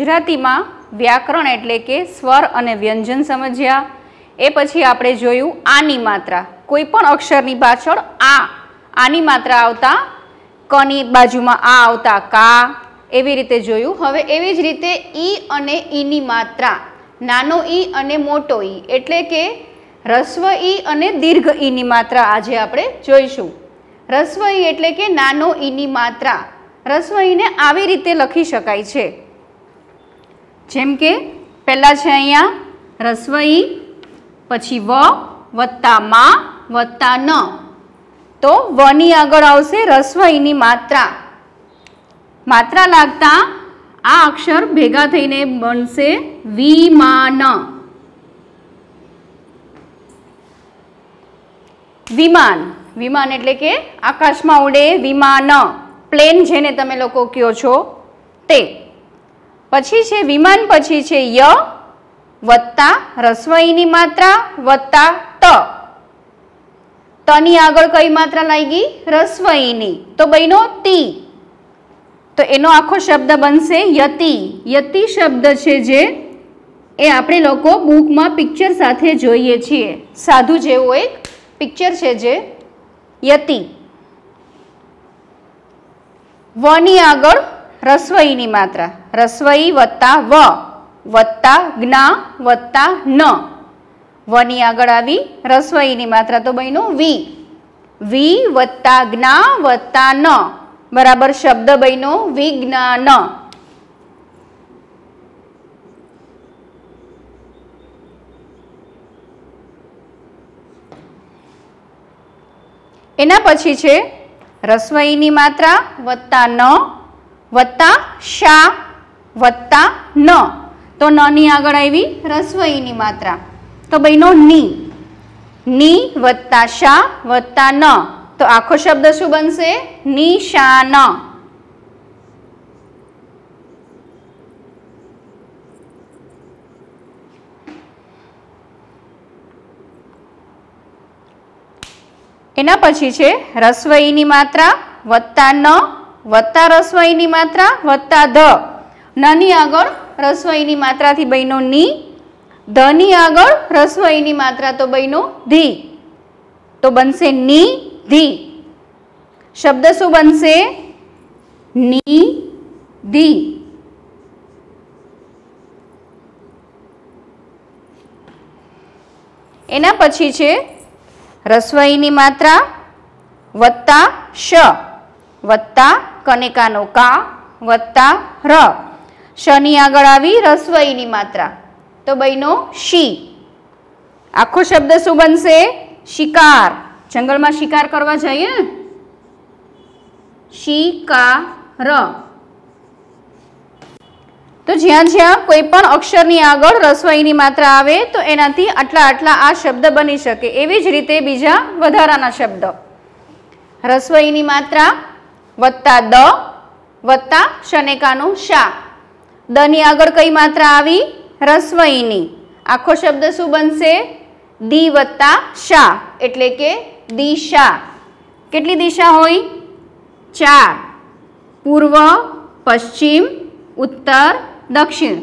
ગુજરાતીમાં વ્યાકરણ એટલે કે સ્વર અને વ્યંજન સમજ્યા। એ પછી આપણે જોયું આની માત્રા, કોઈ પણ અક્ષરની પાછળ આની માત્રા આવતા, કની બાજુમાં આ આવતા કા, એવી રીતે જોયું। હવે એવી જ રીતે ઈ અને ઈની માત્રા, નાનો ઈ અને મોટો ઈ, એટલે કે રસ્વ ઈ અને દીર્ઘ ઈની માત્રા આજે આપણે જોઈશું। રસ્વ ઈ એટલે કે નાનો ઈની માત્રા, રસ્વ ઈને આવી રીતે લખી શકાય છે, જેમ કે પહેલા છે અહીંયા રસ્વ ઈ, પછી વ વત્તા મા વત્તા ન, તો વની આગળ આવશે રસ્વ ઈની માત્રા, માત્રા લાગતા આ અક્ષર ભેગા થઈને બનશે વિમાન। વિમાન, વિમાન એટલે કે આકાશમાં ઉડે વિમાન, પ્લેન જેને તમે લોકો કહો છો તે। પછી છે વિમાન, પછી છે ય વત્તા રસ્વ ઈની માત્રા વત્તા તની આગળ કઈ માત્રા લાગી? રસ્વ ઈની, તો બન્યો તી, તો એનો આખો શબ્દ બનશે યતિ। યતિ શબ્દ છે જે એ આપણે લોકો બુકમાં પિક્ચર સાથે જોઈએ છીએ, સાધુ જેવો એક પિક્ચર છે જે યતિ। વની આગળ રસ્વ ઈની માત્રા, રસ્વ ઈ વત્તા વ વત્તા જ્ઞા વત્તા ન, વની આગળ આવી રસ્વ ઈની માત્રા, તો બન્યું વી વત્તા જ્ઞા વત્તા ન, બરાબર શબ્દ બન્યો વિજ્ઞાન। એના પછી છે રસ્વ ઈની માત્રા વત્તા ન વત્તા શા વત્તા ન, તો ન ની આગળ આવી રસ્વ ઈની માત્રા, તો બન્યો ની વત્તા શા વત્તા ન, તો આખો શબ્દ શું બનશે? નિશાન। એના પછી છે રસ્વ ઈની માત્રા વત્તા ન વત્તા રસ્વ ઈની માત્રા વત્તા ધ, ન ની આગળ રસ્વ ઈની માત્રાથી બન્યો ની, ધ ની આગળ રસ્વ ઈની માત્રા, તો બન્યો ધી, તો બનશે ની ધી, શબ્દ શું બનશે? ની ધી। એના પછી છે રસ્વ ઈની માત્રા વત્તા શ વત્તા કનેકાનો કા વત્તા ર, શ ની આગળ આવી રસ્વ ઈની માત્રા, તો બન્યો શી, આખો શબ્દ શું બનશે? શિકાર, જંગલમાં શિકાર કરવા જઈએ, શિકાર। તો જ્યાં જ્યાં કોઈ પણ અક્ષરની આગળ રસ્વ ઈની માત્રા આવે તો એનાથી આટલા આ શબ્દ બની શકે। એવી જ રીતે બીજા વધારાના શબ્દ, રસ્વ ઈની માત્રા વત્તા દ વત્તા શનેકાનું શા, દ ની આગળ કઈ માત્રા આવી? રસ્વ ઈની, આખો શબ્દ શું બનશે? દી વત્તા શા, એટલે કે દિશા। કેટલી દિશા હોય? 4, પૂર્વ પશ્ચિમ ઉત્તર દક્ષિણ।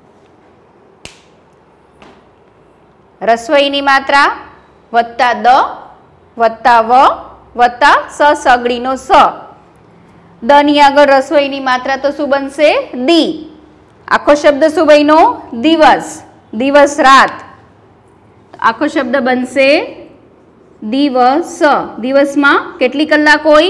રસ્વ ઈની માત્રા વત્તા દ વત્તા વ વત્તા સ સગડીનો સ, દ ની આગળ રસ્વ ઈની માત્રા, તો શું બનશે? દી, આખો શબ્દ શું બન્યો? દિવસ, દિવસ રાત, આખો શબ્દ બનશે દિવસ। દિવસમાં કેટલી કલાક હોય?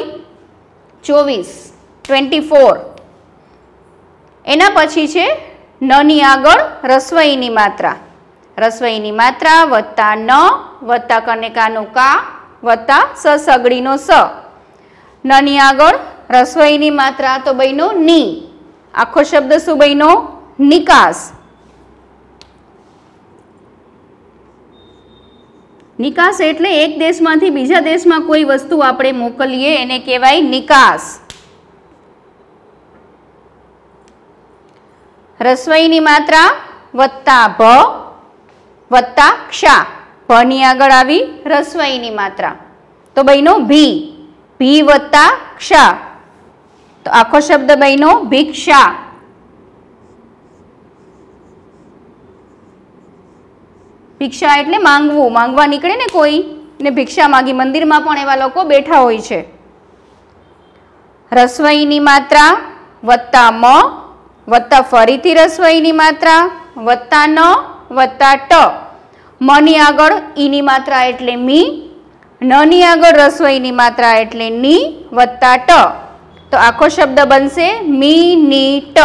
24। એના પછી છે ન ની આગળ રસ્વ ઈની માત્રા, રસ્વ ઈની માત્રા વત્તા ન વત્તા કનેકાનું કા વત્તા સ સગડીનો સ, ન ની આગળ રસ્વ ઈની માત્રા, તો બન્યો ની, આખો શબ્દ શું બન્યો? નિકાસ। નિકાસ એટલે એક દેશમાંથી બીજા દેશમાં કોઈ વસ્તુ આપણે મોકલીએ એને કહેવાય નિકાસ। રસ્વ ઈની માત્રા વત્તા ભ વત્તા ક્ષા, ભ ની આગળ આવી રસ્વ ઈની માત્રા, તો બન્યો ભી વત્તા ક્ષા, તો આખો શબ્દ બન્યો ભિક્ષા। ભિક્ષા એટલે માંગવું, માંગવા નીકળે ને કોઈ ને ભિક્ષા માગી, મંદિરમાં પણ એવા લોકો બેઠા હોય છે. રસ્વઈની માત્રા વત્તા મ વત્તા ફરીથી રસ્વઈની માત્રા વત્તા ન વત્તા ટ. મની આગળ ઈની માત્રા એટલે મી, નની આગળ રસ્વઈની માત્રા એટલે ની વત્તા ટ. તો આખો શબ્દ બનશે મી ની ટ.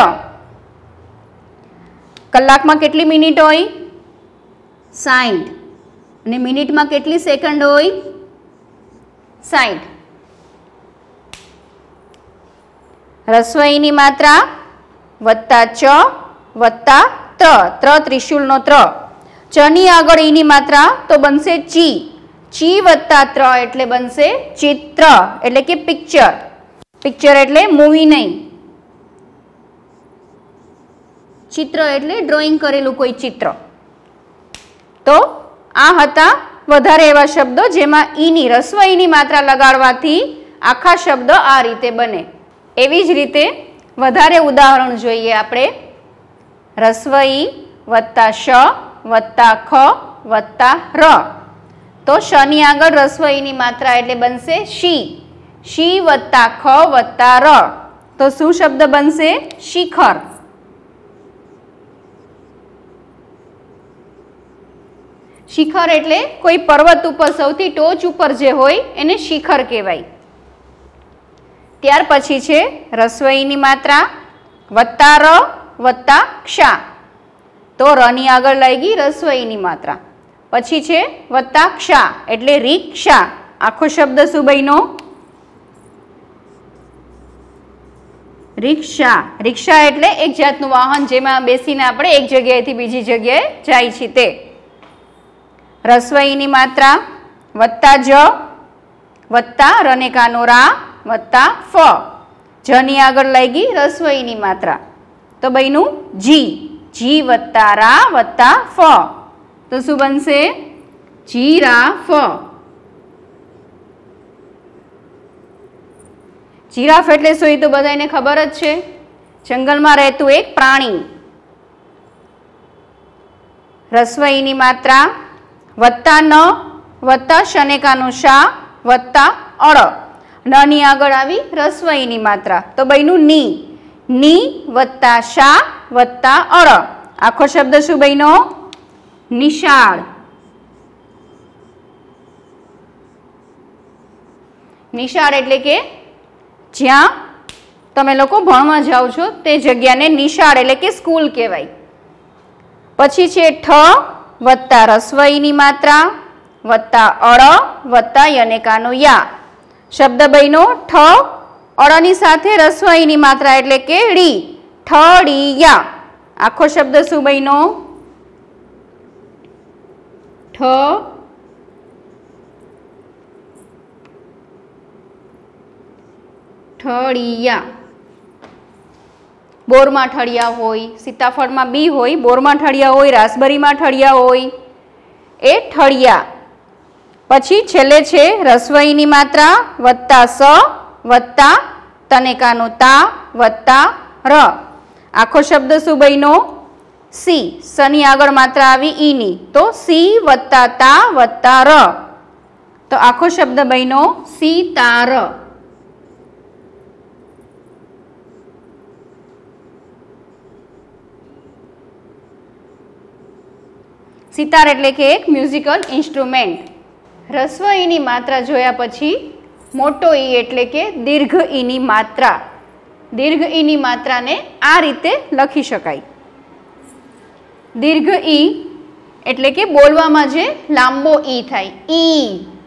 કલાકમાં કેટલી મિનિટ હોય? 60. અને મિનિટમાં કેટલી સેકન્ડ હોય? 60. રસ્વઈની માત્રા વત્તા ચ વત્તા ત્ર, ત્ર ત્રિશુલનો ત્ર. ચની આગળ ઈની માત્રા તો બનશે ચી, ચી વત્તા ત્ર એટલે બનશે ચિત્ર, એટલે કે પિક્ચર. પિક્ચર એટલે મૂવી નહીં, ચિત્ર એટલે ડ્રોઈંગ કરેલું કોઈ ચિત્ર. તો આ હતા વધારે એવા શબ્દો જેમાં ઈની રસ્વઈની માત્રા લગાડવાથી આખા શબ્દ આ રીતે બને. એવી જ રીતે વધારે ઉદાહરણ જોઈએ આપણે. રસ્વઈ વત્તા શ વત્તા ખ વત્તા ર. તો શની આગળ રસ્વઈની માત્રા એટલે બનશે શી, શી વત્તા ખ વત્તા ર. તો શું શબ્દ બનશે? શિખર. શિખર એટલે કોઈ પર્વત ઉપર સૌથી ટોચ ઉપર જે હોય એને શિખર કહેવાય. ત્યાર પછી છે રસ્વઈની માત્રા વત્તા ર વત્તા ક્ષા. તો રની આગળ લાગી રસ્વઈની માત્રા, પછી છે વત્તા ક્ષા એટલે રિક્ષા. આખો શબ્દ શું બન્યો? રિક્ષા. રિક્ષા એટલે એક જાતનું વાહન જેમાં બેસીને આપણે એક જગ્યાએથી બીજી જગ્યાએ જાય છે તે. રસ્વઈની માત્રા વત્તા જ વત્તા રનેકાનો રા વત્તા ફ. જની આગળ લાગી રસ્વઈની માત્રા તો બન્યું જી, જી વત્તા રા વત્તા ફ. તો શું બનશે? જીરાફ. જીરાફ એટલે શું? એ તો બધાને ખબર જ છે, જંગલમાં રહેતું એક પ્રાણી. રસ્વઈની માત્રા વત્તા ન વત્તા શનેકાનું શા વત્તા અળ. નની આગળ આવી રસ્વઈની માત્રા તો બન્યું ની, ની વત્તા શા વત્તા અળ. આખો શબ્દ શું બન્યો? નિશાળ. નિશાળ એટલે કે જ્યાં તમે લોકો ભણવા જાઓ છો તે જગ્યાને નિશાળ એટલે કે સ્કૂલ કહેવાય. પછી છે ઠ વત્તા રસ્વઈની માત્રા વત્તા અળ વત્તા યનેકાનો યા. શબ્દ બન્યો ઠ, અળની સાથે રસ્વઈની માત્રા એટલે કે ડી, ઠડિયા. આખો શબ્દ શું બન્યો? ઠ ઠળિયા. બોરમાં ઠળિયા હોય, સીતાફળમાં બી હોય, બોરમાં ઠળિયા હોય, રાસબરીમાં ઠળિયા હોય, એ ઠળિયા. પછી છેલ્લે છે રસ્વઈની માત્રા વત્તા સ વત્તા તનેકાનો તા વત્તા ર. આખો શબ્દ શું બન્યો? સી. સની આગળ માત્રા આવી ઈની તો સી વત્તા તા વત્તા ર. તો આખો શબ્દ બન્યો સીતાર. સિતાર એટલે કે એક મ્યુઝિકલ ઇન્સ્ટ્રુમેન્ટ. રસ્વ ઈની માત્રા જોયા પછી મોટો ઈ એટલે કે દીર્ઘ ઈની માત્રા. દીર્ઘ ઈની માત્રાને આ રીતે લખી શકાય. દીર્ઘ ઈ એટલે કે બોલવામાં જે લાંબો ઈ થાય, ઈ.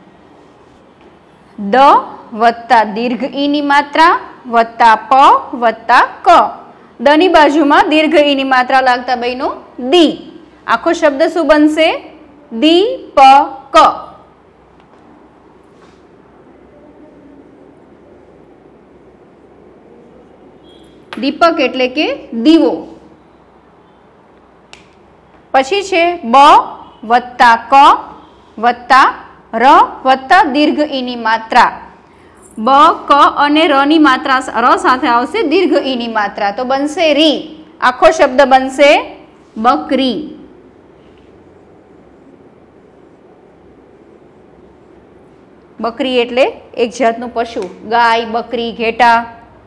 દ વત્તા દીર્ઘ ઈની માત્રા વત્તા પ વત્તા ક. દની બાજુમાં દીર્ઘ ઈની માત્રા લાગતા બન્યો દી. આખો શબ્દ શું બનશે? દીપક. દીપક એટલે કે દીવો. પછી છે બ વત્તા ક વત્તા ર વત્તા દીર્ઘ ઈની માત્રા. બ ક અને ર ની માત્રા ર સાથે આવશે દીર્ઘ ઈની માત્રા તો બનશે રી. આખો શબ્દ બનશે બકરી. बकरी एटले एक जातनु पशु, गाय, बकरी, घेटा।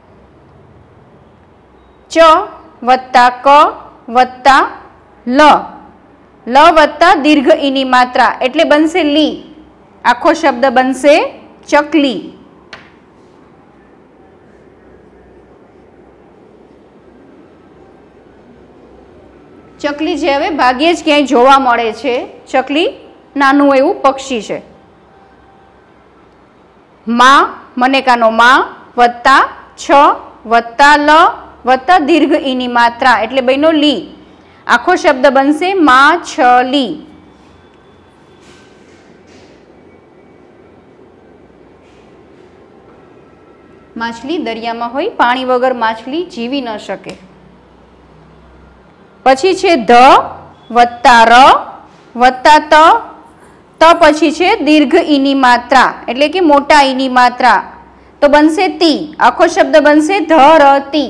च वत्ता क वत्ता ल, ल वत्ता दीर्घ ईनी मात्रा एटले बनशे ली। आखो शब्द बनशे चकली। चकली जे हवे भाग्ये ज क्यांय जोवा मळे छे। चकली नानुं एवुं पक्षी छे। मा मनेकानो मा वत्ता छ वत्ता ल वत्ता दीर्घ ईनी मात्रा एटले बन्यो ली। आखो शब्द बनशे माछली। माछली दरियामां होय, पाणी वगर माछली जीवी न शके। पछी छे ध वत्ता र वत्ता त, त पछी छे दीर्घ ईनी मात्रा एटले के मोटा ईनी मात्रा, तो बनशे ती। आखो शब्द बनशे धरती।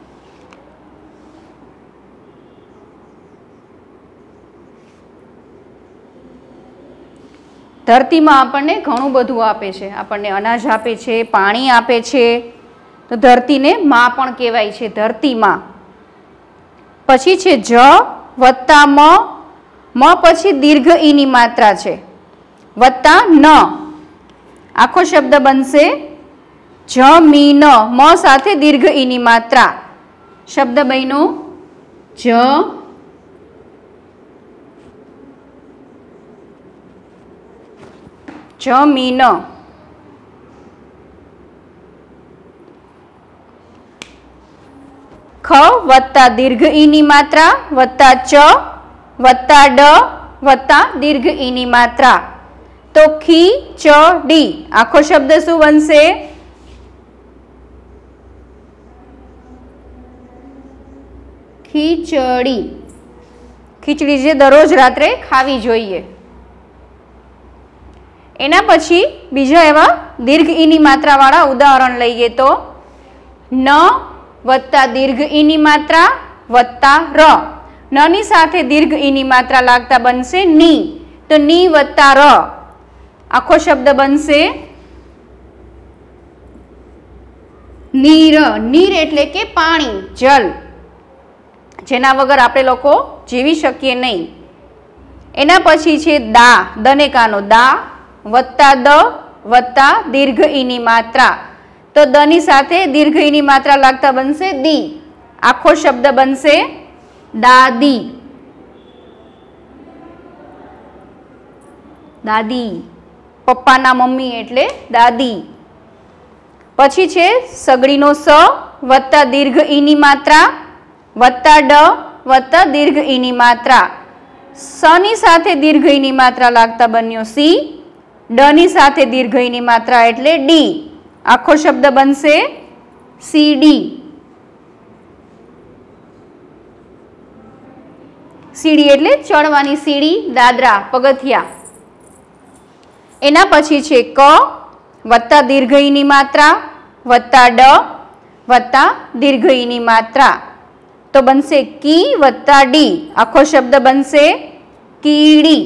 धरती में आपने घणुं बधुं आपे छे, आपने अनाज आपे छे, पाणी आपे छे, तो धरती ने मां पण कहेवाय छे, धरती मां। पछी छे ज वत्ता म, म पछी दीर्घ ईनी मात्रा छे, वत्ता न। आखो शब्द बनशे जमीन, म साथे दीर्घ ईनी मात्रा। शब्द बन्यो ज जमीन। ख वत्ता दीर्घ ईनी मात्रा वत्ता च वत्ता ड वत्ता दीर्घ ईनी मात्रा, तो खी च डी। आखो शब्द शुं बनशे? खीचड़ी। खीचड़ी जे दररोज रात्रे खावी जोईए। एना पछी बीजा एवा दीर्घ ईनी मात्रा वाळा उदाहरण लईए तो न वत्ता दीर्घ ईनी मात्रा वत्ता र, न नी साथे दीर्घ ईनी मात्रा लागता बनशे नी, तो नी वत्ता र। आखो शब्द बनशे नीर। नीर एटले के पाणी, जल, जेना वगर आपणे लोको जीवी शकीए नहीं। एना पछी छे दा, दनेकानो दा वत्ता द वत्ता दीर्घ ईनी मात्रा, तो द नी साथे दीर्घ ईनी मात्रा लागता बनशे दी। आखो शब्द बनशे दादी। दादी, पप्पाना मम्मी एटले दादी। पछी छे सगड़ीनो स वत्ता दीर्घ ईनी मात्रा वत्ता ड वत्ता दीर्घ ईनी मात्रा, स नी साथे दीर्घ ईनी मात्रा लागता बन्यो सी, ड नी साथे दीर्घ ईनी मात्रा एटले डी। आखो शब्द बनशे सीडी। सीडी एटले चढ़वानी सीडी, दादरा, पगथिया। एना पछी छे क वत्ता दीर्घ ईनी मात्रा वत्ता ड वत्ता दीर्घ ईनी मात्रा, तो बनशे की वत्ता डी। आखो शब्द बनशे कीड़ी।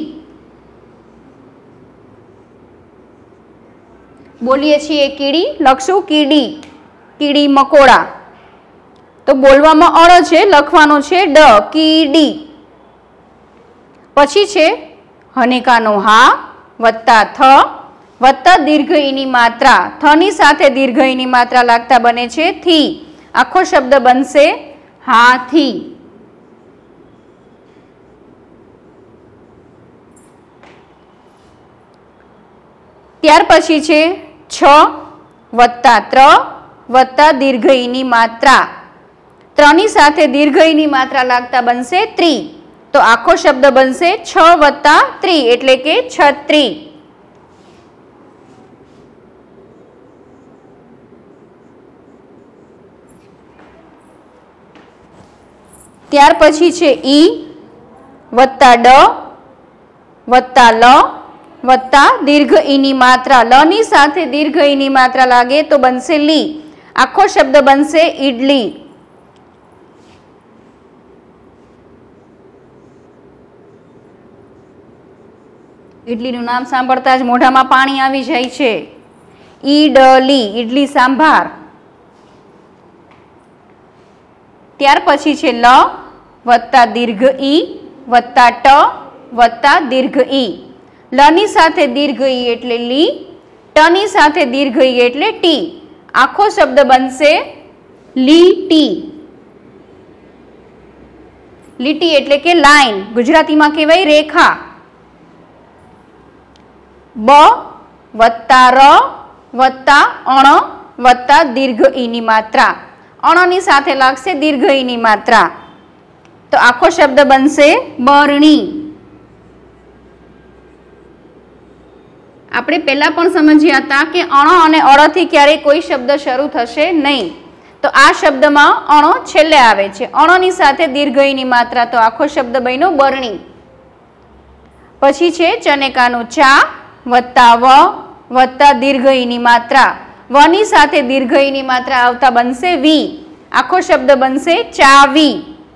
बोलीए छीए कीड़ी, लखशुं कीड़ी, कीड़ी मकोड़ा, तो बोलवामां अ छे, लखवानो छे ड, कीड़ी। पछी छे हनेकानो हा वत्ता थ वत्ता दीर्घ ईनी मात्रा, थ नी साथे दीर्घ ईनी मात्रा लागता बने छे थी। आखो शब्द बनशे हाथी। त्यार पछी छे छ वत्ता त्र वत्ता दीर्घ ईनी मात्रा, त्र नी साथे दीर्घ ईनी मात्रा लागता बनशे त्रि, तो आखो शब्द बनशे छ वत्ता त्रि एटले के छत्री। त्यार पछी छे ई वत्ता ड वत्ता ल वत्ता दीर्घ ईनी मात्रा, ल नी साथे दीर्घ ईनी मात्रा लागे तो बनशे ली। आखो शब्द बनशे इडली। ઇડલીનું નામ સાંભળતા જ મોઢામાં પાણી આવી જાય છે. ઈડલી, ઇડલી સાંભાર. ત્યાર પછી છે લ વત્તા દીર્ઘ ઈ વત્તા ટ વત્તા દીર્ઘ ઈ. લની સાથે દીર્ઘ ઈ એટલે લી, ટની સાથે દીર્ઘ ઈ એટલે ટી. આખો શબ્દ બનશે લીટી. લીટી એટલે કે લાઈન, ગુજરાતીમાં કહેવાય રેખા. બ વત્તા ર વત્તા અણ વત્તા દીર્ઘ ઈની માત્રા. અણની સાથે લાગશે દીર્ઘ ઈની માત્રા. તો આખો શબ્દ બનશે બરણી. આપણે પહેલા પણ સમજ્યા હતા કે અણ અને અળથી ક્યારેય કોઈ શબ્દ શરૂ થશે નહીં. તો આ શબ્દમાં અણો છેલ્લે આવે છે. અણની સાથે દીર્ઘ ઈની માત્રા, તો આખો શબ્દ બન્યો બરણી. પછી છે ચનેકાનું ચા વત્તા વ વત્તા દીર્ઘ ઈની માત્રા. વની સાથે દીર્ઘ ઈની માત્રા આવતા બનશે વી. આખો શબ્દ બનશે ચાવી.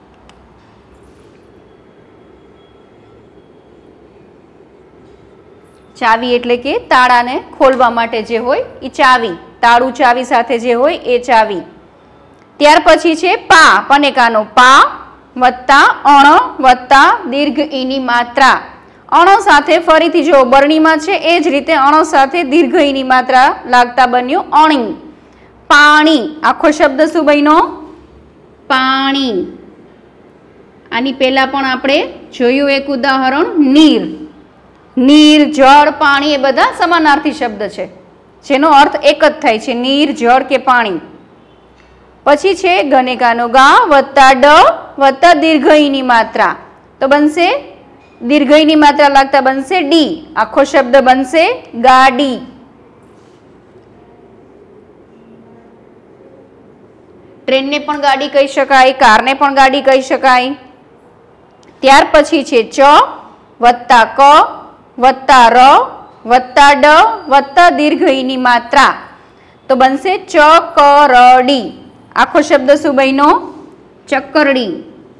ચાવી એટલે કે તાળાને ખોલવા માટે જે હોય એ ચાવી. તાળું ચાવી સાથે જે હોય એ ચાવી. ત્યાર પછી છે પા, પનેકાનો પા વત્તા અણ વત્તા દીર્ઘ ઈની માત્રા. અણો સાથે ફરીથી જો બરણીમાં છે એ જ રીતે અણો સાથે દીર્ઘ ઈની માત્રા લાગતા બન્યું અણી. પાણી. આખો શબ્દ શું બન્યો? પાણી. આની પહેલા પણ આપણે જોયું એક ઉદાહરણ નીર. નીર, જળ, પાણી એ બધા સમાનાર્થી શબ્દ છે જેનો અર્થ એક જ થાય છે, નીર, જળ કે પાણી. પછી છે ગનેકાનો ગા વત્તા ડ વત્તા દીર્ઘ ઈની માત્રા. તો બનશે દીર્ઘ ઈની માત્રા લાગતા બનશે ડી. આખો શબ્દ બનશે ગાડી. ટ્રેનને પણ ગાડી કહી શકાય, કારને પણ ગાડી કહી શકાય. ત્યાર પછી છે ચ વત્તા ક વત્તા ર વત્તા ડ વત્તા દીર્ઘ ઈની માત્રા. તો બનશે ચકરડી. આખો શબ્દ શું બન્યો? ચક્કરડી.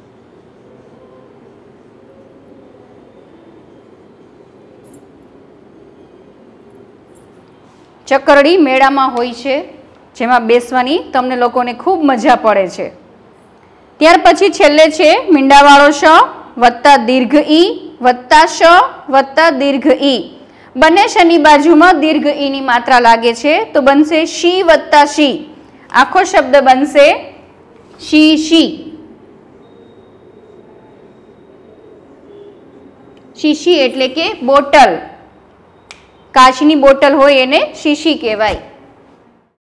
ચક્કરડી મેળામાં હોય છે, જેમાં બેસવાની તમને લોકોને ખૂબ મજા પડે છે. ત્યાર પછી છેલ્લે છે મીંડાવાળો શ વત્તા દીર્ઘ ઈ વત્તા શ વત્તા દીર્ઘ ઈ. બંને શની બાજુમાં દીર્ઘ ઈની માત્રા લાગે છે, તો બનશે શી વત્તા શી. આખો શબ્દ બનશે શીશી. શીશી એટલે કે બોટલ. કાચની બોટલ હોય એને શીશી કહેવાય.